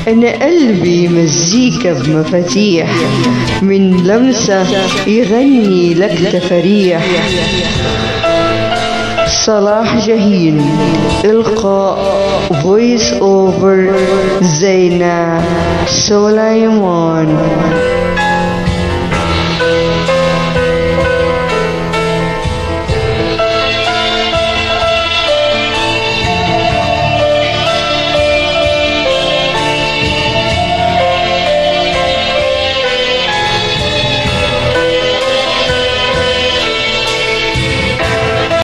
أنا قلبي مزيكا بمفاتيح، من لمسة يغني لك تفريح. صلاح جاهين، إلقاء فويس أوفر زينة سليمان.